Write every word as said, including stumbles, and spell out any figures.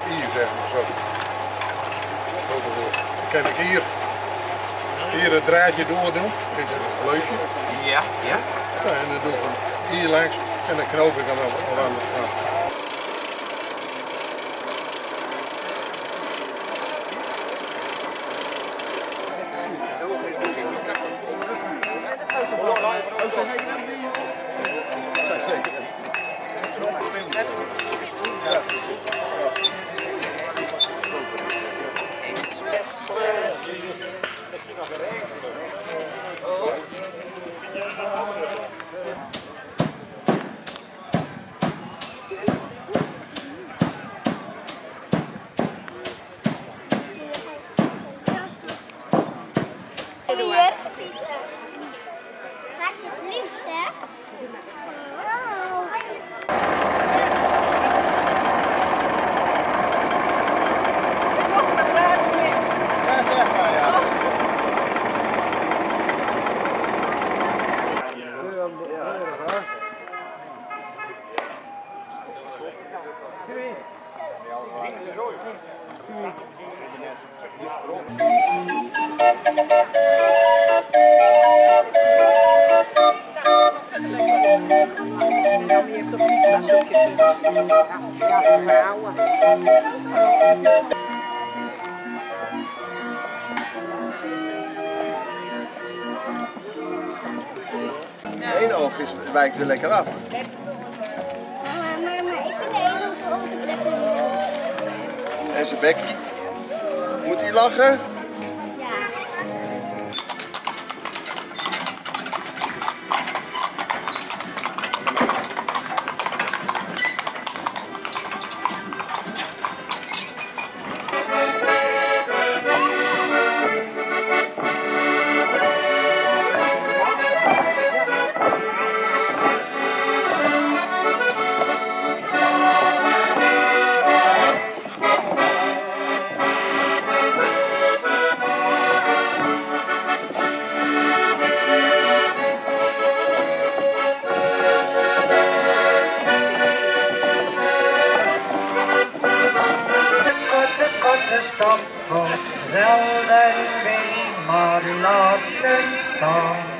hier zeg maar zo. Dan kan ik hier, hier het draadje door doen, dit is een gleufje. Ja, ja. Ja, en dan doe ik hem hier langs en dan knoop ik hem al aan de kant. Hier. Raakjes liefst, hè? Eén oog is, wijkt weer lekker af. Maar, maar, maar ik vind de ene oog ook de plek. En zijn bekkie. Moet hij lachen? Ja. Korte stoppels, zelden weer maar laten staan.